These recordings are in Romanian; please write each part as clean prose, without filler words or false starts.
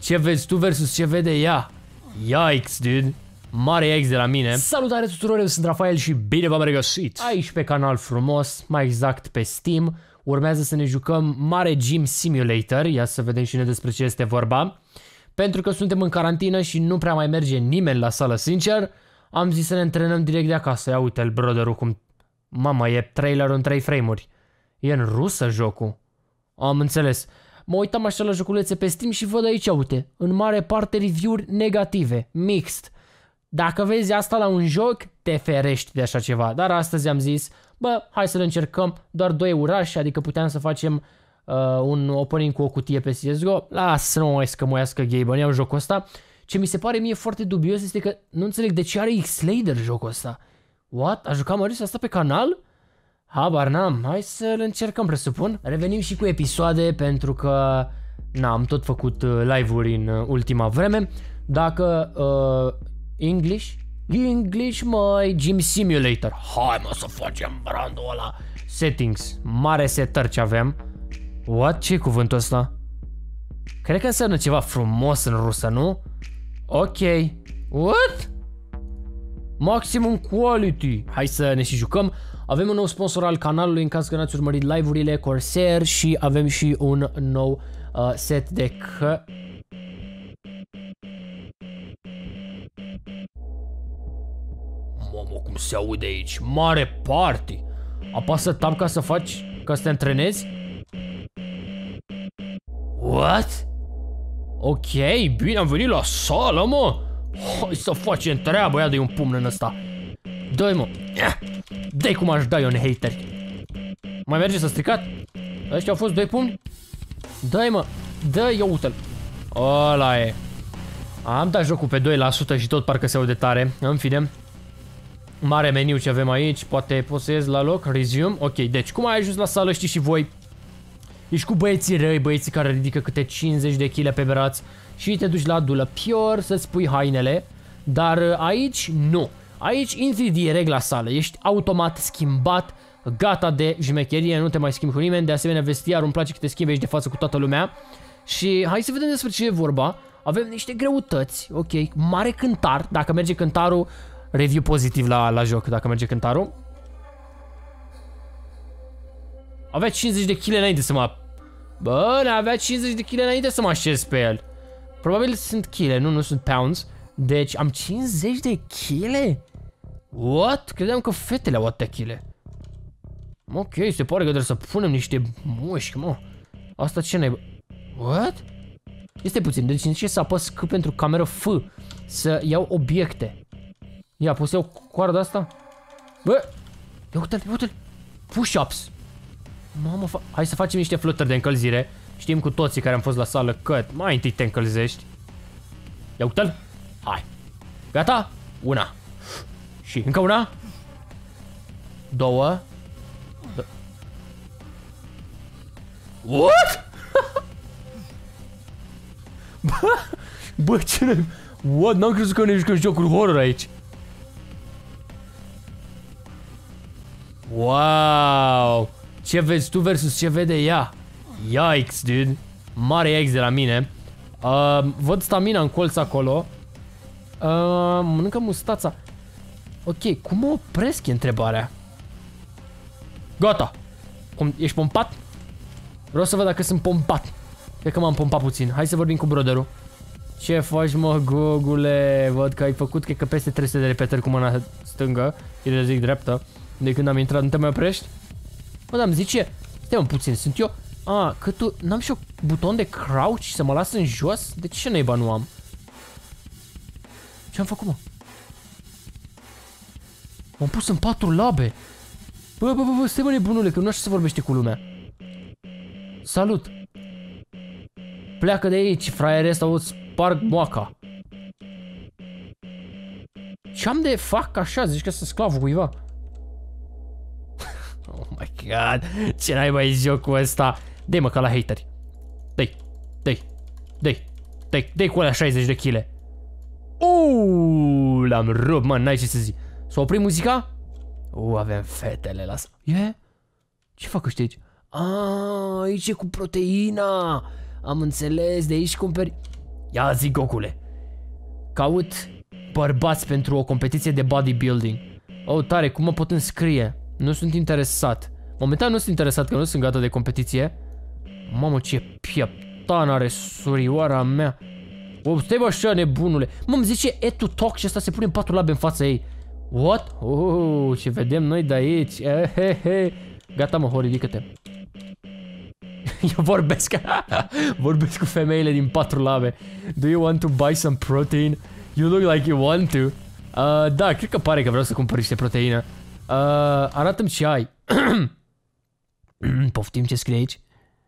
Ce vezi tu versus ce vede ea? Yikes, dude. Mare yikes de la mine. Salutare tuturor, eu sunt Rafael și bine v-am regăsit aici pe canal frumos, mai exact pe Steam. Urmează să ne jucăm Mare Gym Simulator. Ia să vedem și noi despre ce este vorba. Pentru că suntem în carantină și nu prea mai merge nimeni la sală, sincer, am zis să ne antrenăm direct de acasă. Ia uite-l, brother-ul, cum... Mama, e trailerul în 3 frame-uri. E în rusă jocul. Am înțeles. Mă uitam așa la joculețe pe Steam și văd aici, uite, în mare parte review-uri negative, mixed. Dacă vezi asta la un joc, te ferești de așa ceva. Dar astăzi am zis, bă, hai să le încercăm, doar 2 urași, adică puteam să facem un opening cu o cutie pe CSGO. Lasă, nu mai scămoiască Gaben, iau jocul ăsta. Ce mi se pare mie foarte dubios este că nu înțeleg de ce are X-Slader jocul ăsta. What? A jucat Marius asta pe canal? Habar n-am, hai să-l încercăm, presupun. Revenim și cu episoade pentru că am tot făcut live-uri în ultima vreme. Dacă English, măi, Gym Simulator. Hai mă să facem brandul ăla. Settings, mare setări ce avem. What? Ce e cuvântul ăsta? Cred că înseamnă ceva frumos în rusă, nu? Ok. What? Maximum quality. Hai să ne și jucăm. Avem un nou sponsor al canalului în caz că n-ați urmărit live-urile, Corsair, și avem și un nou set de Mamă, cum se aude aici. Mare party. Apasă tab ca să faci, ca să te antrenezi. What? Ok, bine am venit la sală, mă. Hai să facem treaba, ia de un pumn în ăsta. Dă-i, mă. Dă-i cum aș da eu în hateri. Mai merge, s-a stricat? Ăștia au fost 2 pumni? Dă-i, mă. Dă-i, eu uite-l. Ăla e. Am dat jocul pe 2% și tot parcă se aude tare. În fine. Mare meniu ce avem aici. Poate pot să ies la loc. Resume. Ok, deci cum ai ajuns la sală, știi și voi. Ești cu băieții răi, băieții care ridică câte 50 de kg pe braț și te duci la Dulă Pure să-ți pui hainele. Dar aici nu. Aici intri direct la sală, ești automat schimbat, gata de jmecherie, nu te mai schimbi cu nimeni. De asemenea, vestiarul îmi place că te schimbi aici de față cu toată lumea. Și hai să vedem despre ce e vorba. Avem niște greutăți, ok, mare cântar. Dacă merge cântarul, review pozitiv la joc, dacă merge cântarul. Avea 50 de kg înainte să mă... Bă, avea 50 de kg înainte să mă așez pe el. Probabil sunt kg, nu sunt pounds. Deci am 50 de kg? What? Credeam că fetele au atâtea kg. Ok, se pare că trebuie să punem niște mușchi, mă. Asta ce n-ai... What? Este puțin, deci încerc să apăs C pentru cameră F. Să iau obiecte. Ia, pot să iau coarda asta? Bă! Ia uite-l, uite-l! Push-ups! Mamă, hai să facem niște flotări de încălzire. Știm cu toții care am fost la sală că mai întâi te încălzești. Ia uite-l! Hai! Gata? Una. Și încă una. 2. What? Bă, ce ne... What? N-am crezut că ne jucăm jocuri horror aici. Wow! Ce vezi tu versus ce vede ea? Yikes, dude. Mare yikes de la mine. Văd stamina în colț acolo. Mănâncă mustața. Ok, cum mă opresc e întrebarea. Gata. Cum, ești pompat? Vreau să văd dacă sunt pompat. Cred că m-am pompat puțin. Hai să vorbim cu brotherul. Ce faci, mă, Gogule? Văd că ai făcut, cred că peste 300 de repetări cu mâna stângă. Eu zic dreaptă. De când am intrat, nu te mai oprești? Bă, dar îmi zice, stai un puțin, sunt eu. Că tu, n-am și eu buton de crouch să mă las în jos? De ce naiba nu am? Ce-am făcut, mă? M-am pus în 4 labe. Bă, stai, mă, nebunule, că nu așa se vorbește cu lumea. Salut. Pleacă de aici, fraiere, sau îți sparg moaca. Ce-am de fac așa? Zici că sunt sclavul cuiva. Oh my god, ce naiba e jocul ăsta? Dă-i, mă, ca la hateri. Dă-i cu alea 60 de kg. L-am rupt, mă, n-ai ce să zic. S-a oprit muzica? Avem fetele la... Ce fac ăștia aici? Aici e cu proteina. Am înțeles, de aici cumperi... Ia zi, Gocule. Caut bărbați pentru o competiție de bodybuilding. Oh, tare, cum mă pot înscrie? Nu sunt interesat. Momentan nu sunt interesat, că nu sunt gata de competiție. Mamă, ce pieptan are surioara mea. Oh, stai bă așa, nebunule. Mă, zice Add to talk și ăsta se pune în 4 labe în fața ei. What? Oh, ce vedem noi de aici. Gata, mă, ridică-te. Eu vorbesc cu femeile din 4 labe. Do you want to buy some protein? You look like you want to. Da, cred că pare că vreau să cumpăr niște proteină. Arată-mi ce ai. Poftim, ce scrie aici?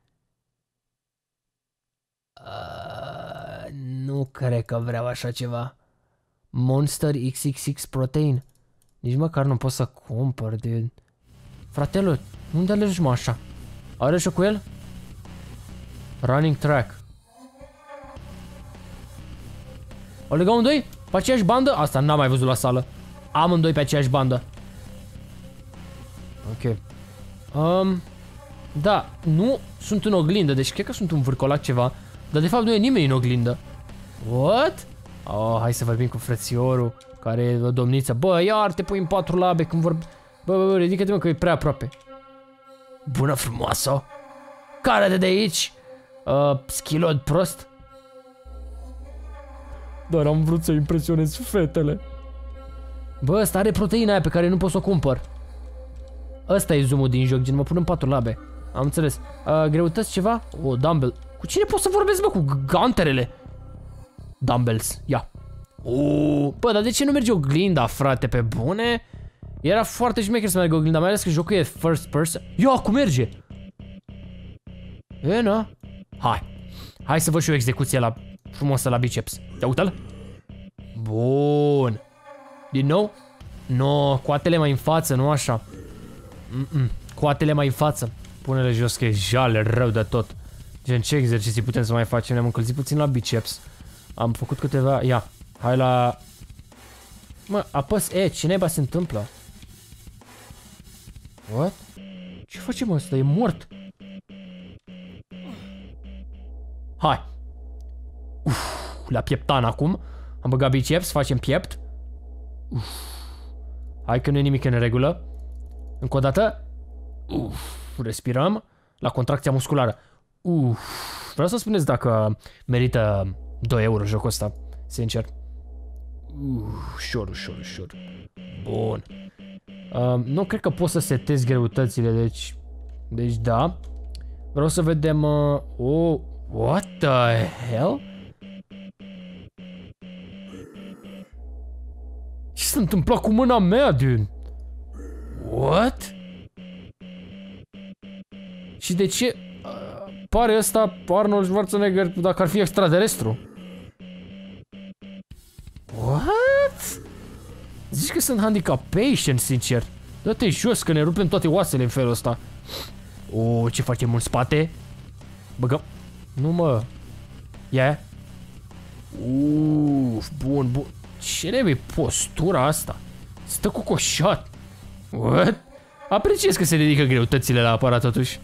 Nu cred că vreau așa ceva. Monster XXX Protein. Nici măcar nu pot să cumpăr, dude. Fratele, unde alegi mă așa? Are și cu el? Running track. O legau amândoi? Pe aceeași bandă? Asta n-am mai văzut la sală. Amândoi pe aceeași bandă. Ok. Da, nu sunt în oglindă, deci cred că sunt un vârcolac ceva. Dar de fapt nu e nimeni în oglindă. What? Oh, hai să vorbim cu frățiorul, care e o domniță. Bă, iar te pui în 4 labe când vorbi. Bă, ridică-te, mă, că e prea aproape. Bună frumoasă. Care de aici? Schilod prost. Dar am vrut să impresionez fetele. Bă, ăsta are proteina aia pe care nu pot să o cumpăr. Ăsta e zoom-ul din joc, gen mă pun în 4 labe. Am înțeles. Greutăți ceva? O, dumbbell. Cu cine pot să vorbesc, bă? Cu ganterele. Dumbbells, ia. Bă, dar de ce nu merge oglinda, frate, pe bune? Era foarte șmecher să meargă oglinda, mai ales că jocul e first person. Ia, cum merge? E, na? Hai să văd și o execuție la frumosă la biceps. Ia uite-l. Bun. Din nou? No, coatele mai în față, nu așa. Coatele mai în față. Pune-le jos că e jale rău de tot. Gen, ce exerciții putem să mai facem? Ne-am încălzit puțin la biceps. Am făcut câteva... Ia, hai la... Mă, apăs E, ce naiba se întâmplă? What? Ce facem ăsta? E mort. Hai. La pieptan acum. Am băgat biceps, facem piept. Hai că nu e nimic în regulă. Încă o dată. Respirăm. La contracția musculară. Vreau să spuneți dacă merită 2 euro jocul ăsta. Sincer. Ușor. Bun. Nu cred că pot să setez greutățile, deci da. Vreau să vedem... what the hell? Ce s-a întâmplat cu mâna mea, dude? What? Și de ce... pare ăsta Arnold Schwarzenegger dacă ar fi extraterestru. What? Zici că sunt handicapation, sincer. Dă-te jos că ne rupem toate oasele în felul ăsta. Ce facem în spate? Băgăm. Nu, mă. Ia. Bun. Ce nebe postura asta? Stă cu coșat. What? Apreciez că se ridică greutățile la aparat totuși.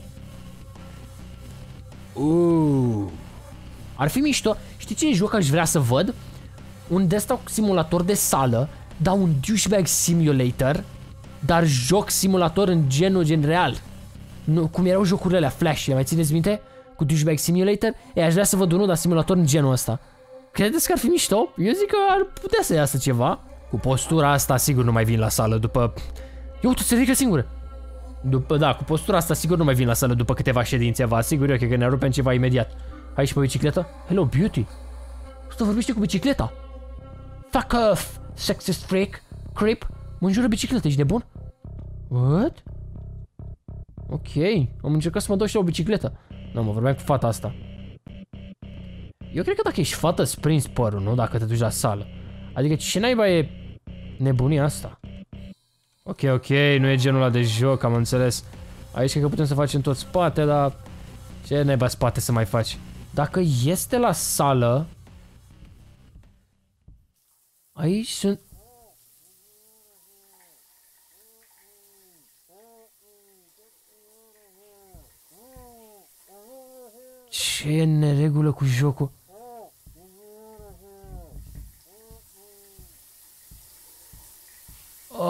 Ar fi mișto. Știi ce joc aș vrea să văd? Un desktop simulator de sală, dar un douchebag simulator, dar joc simulator în gen real. Nu, cum erau jocurile alea Flash, mai țineți minte? Cu douchebag simulator? Aș vrea să văd unul, dar simulator în genul ăsta. Credeți că ar fi mișto? Eu zic că ar putea să iasă ceva. Cu postura asta sigur nu mai vin la sală după... Eu, tu se ridică singură. Da, cu postura asta sigur nu mai vin la sală după câteva ședințe, vă asigur eu că ne rupem ceva imediat. Hai și pe bicicletă? Hello, beauty. Ăsta vorbește cu bicicleta. Fuck off, sexist freak, creep. Mă înjură bicicleta, ești nebun? What? Ok, am încercat să mă dau și la o bicicletă. Nu, mă vorbeam cu fata asta. Eu cred că dacă ești fată, îți prinzi părul, nu? Dacă te duci la sală. Adică ce naiba e nebunia asta? Ok, nu e genul ăla de joc, am înțeles. Aici cred că putem să facem tot spate, dar... ce naiba spate să mai faci? Dacă este la sală... Aici sunt... Ce e în neregulă cu jocul?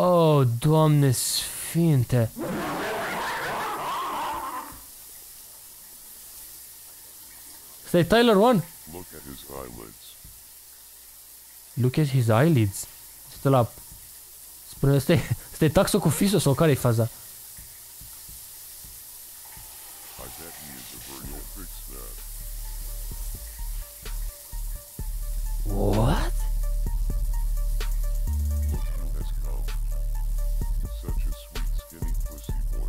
Oh, Doamne sfinte. Stai, Tyler One? Look at his eyelids. Look at his eyelids. Stă la... Spune, stai taxo cu fisul sau care-i faza? I bet he is a virgin. Fix that. What? Look who has come. Such a sweet, skinny pussy boy.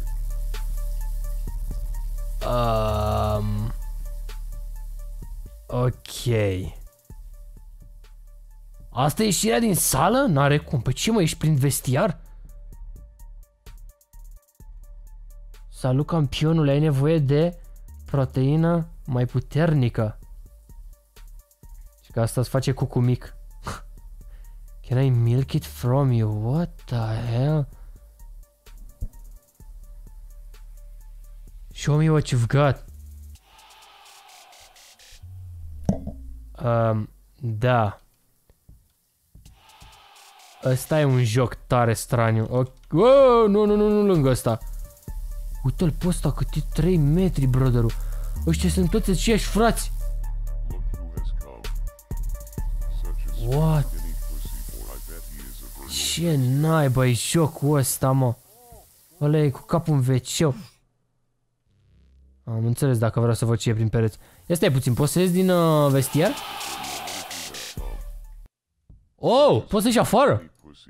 Ok. Asta e ieșirea din sală? N-are cum. Păi ce mă, ești prin vestiar? Salut, campionul, ai nevoie de proteină mai puternică. Și că asta îți face cucu mic. Can I milk it from you? What the hell? Show me what you've got. Da. Ăsta e un joc tare straniu. Oh, nu lângă ăsta. Uite-l pe ăsta cât e 3 metri, brother-ul. Ăștia sunt toți aceiași frați. What? Ce naiba e jocul ăsta, mă? Ăla e cu capul în wc. Am înțeles dacă vreau să văd ce e prin pereți. Ia stai puțin, poți să ies din vestiar? Oh, poți să ieși afară?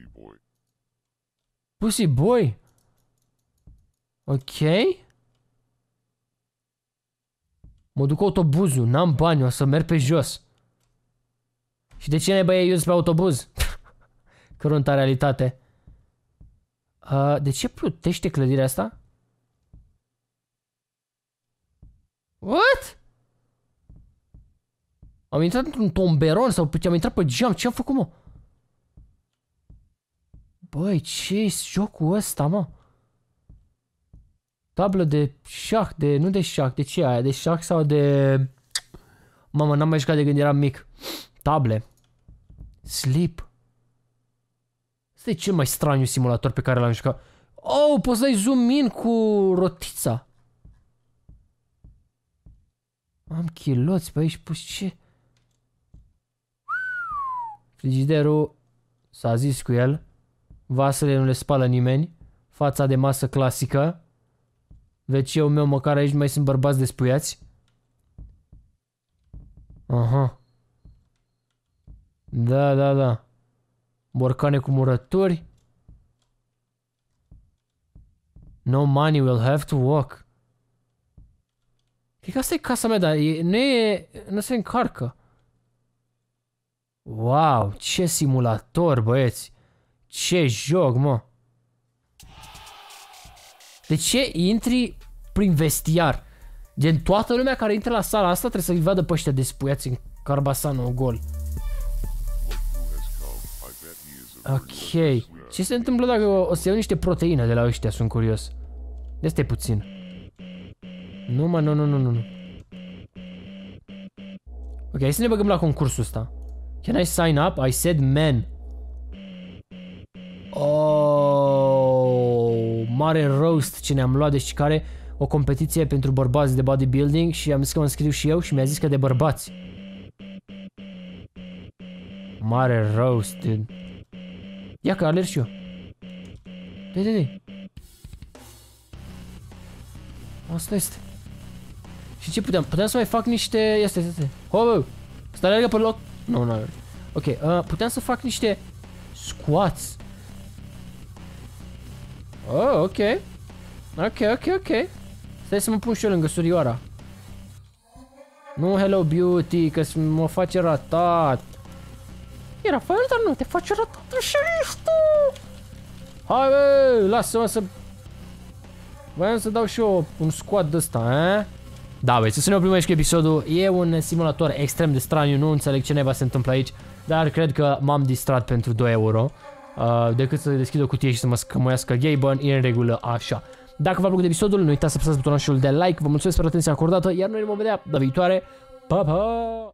Pussy boy. Ok. Mă duc cu autobuzul, n-am bani, o să merg pe jos. Și de ce naiba e pe autobuz? Cărunta realitate. De ce plutește clădirea asta? What? Am intrat într-un tomberon sau am intrat pe geam, ce am făcut, mă? Băi, ce-i jocul ăsta, mă? Tablă de șah, nu de șah, de ce e aia? De șah sau de... Mamă, n-am mai jucat de când eram mic. Table. Sleep. Ăsta e cel mai straniu simulator pe care l-am jucat. Oh, poți să dai zoom in cu rotița. Am chiloți pe aici, pus ce? Frigiderul s-a zis cu el. Vasele nu le spală nimeni. Fața de masă clasică. WC-ul meu, măcar aici mai sunt bărbați despuiați. Aha. Da. Borcane cu murături. No money, will have to walk. Cred că asta e casa mea, dar nu se încarcă. Wow, ce simulator, băieți. Ce joc, mă. De ce intri prin vestiar? Gen, toată lumea care intră la sala asta trebuie să-i vadă pe ăștia despuiați în carbasanul gol. Ok. Ce se întâmplă dacă o să iau niște proteine de la ăștia? Sunt curios. De stai puțin. Nu, mă, nu. Ok, hai să ne băgăm la concursul ăsta. Can I sign up? I said men. Oh, mare roast ce ne-am luat, deci care o competiție pentru bărbați de bodybuilding și am zis că mă înscriu și eu și mi-a zis că de bărbați. Mare roast, dude. Ia că alerg și eu. Dai. Asta este. Și ce puteam? Puteam să mai fac niște... Ia stai. Ho, stai, alergă pe loc. Nu alerg. Ok, puteam să fac niște squats. Oh, ok. Stai să mă pun și eu lângă surioara. Nu, hello beauty, că mă face ratat. E Rafael, dar nu te face ratat, așa ești tu. Hai, bă, lasă-mă să... Voiam să dau și eu un squat de ăsta, eh? Da, băi, să ne oprim aici cu episodul. E un simulator extrem de straniu, nu înțeleg ce neva se întâmplă aici, dar cred că m-am distrat pentru 2 euro. Decât să deschid o cutie și să mă scămăiască Gaben, e în regulă așa. Dacă v-a plăcut episodul, nu uitați să apăsați butonul de like, vă mulțumesc pentru atenția acordată, iar noi ne vom vedea data viitoare. Pa, pa!